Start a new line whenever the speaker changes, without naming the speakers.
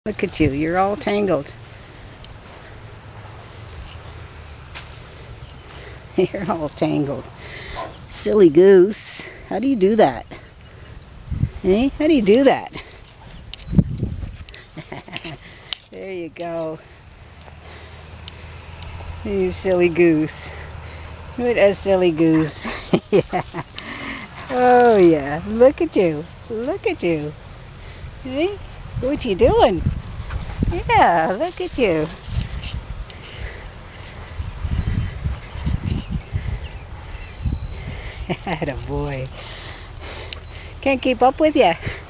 Look at you, you're all tangled. You're all tangled. Silly goose. How do you do that? Eh? How do you do that? There you go. You silly goose. What a silly goose. Yeah. Oh yeah. Look at you. Look at you. Eh? What you doing? Yeah, look at you. Atta boy. Can't keep up with you.